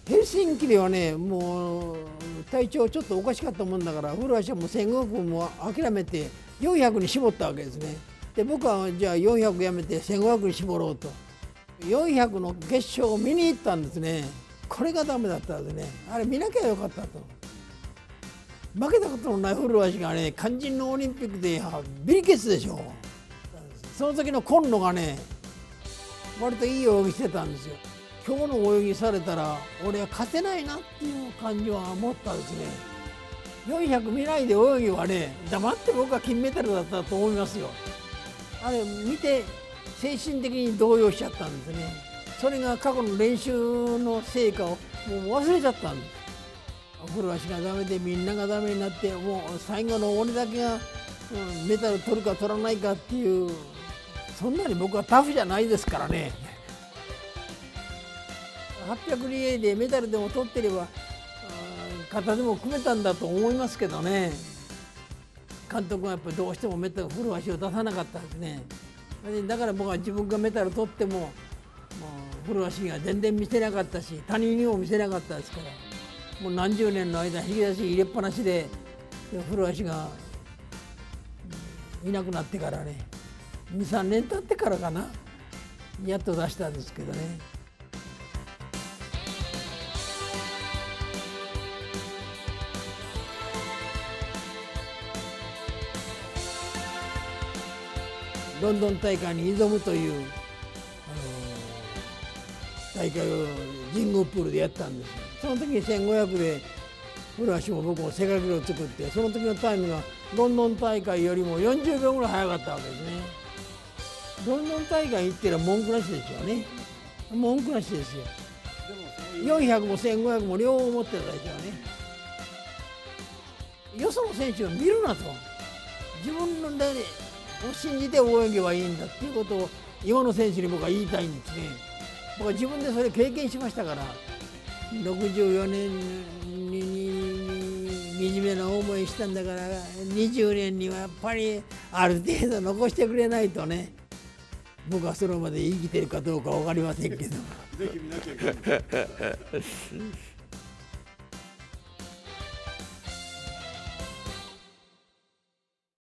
ヘルシンキではね、もう体調ちょっとおかしかったもんだから、古橋はもう1500も諦めて400に絞ったわけですね。で僕はじゃあ400やめて1500に絞ろうと、400の決勝を見に行ったんですね。これがダメだったんですね。あれ見なきゃよかったと。負けたことのない古橋がね、肝心のオリンピックでビリケツでしょ。その時の今野がね、割といい泳ぎしてたんですよ。今日の泳ぎされたら俺は勝てないなっていう感じは思ったんですね。400見ないで泳ぎはね、黙って僕は金メダルだったと思いますよ。あれ見て精神的に動揺しちゃったんですね。それが過去の練習の成果をもう忘れちゃったんです。古橋がダメでみんながダメになって、もう最後の俺だけがメダル取るか取らないかっていう、そんなに僕はタフじゃないですからね。800リレーでメダルでも取ってれば肩でも組めたんだと思いますけどね。監督はやっぱりどうしても古橋を出さなかったんですね。だから僕は自分がメダル取っても古橋が全然見せなかったし、他人にも見せなかったですから、もう何十年の間引き出し入れっぱなしで、古橋がいなくなってからね、2、3年経ってからかな、やっと出したんですけどね。ロンドン大会に挑むという大会を神宮プールでやったんですよ。その時に1500で古橋も僕も世界記録を作って、その時のタイムがロンドン大会よりも40秒ぐらい速かったわけですね。ロンドン大会行ってら文句なしですよね。文句なしですよ。400も1500も両方持ってたでしょうね。よその選手を見るなと、自分の手を信じて泳げばいいんだっていうことを今の選手に僕は言いたいんですね。僕は自分でそれ経験しましたから、64年に惨めな思いしたんだから、20年にはやっぱりある程度残してくれないとね。僕はそれまで生きてるかどうか分かりませんけど。ぜひ見なきゃいけない。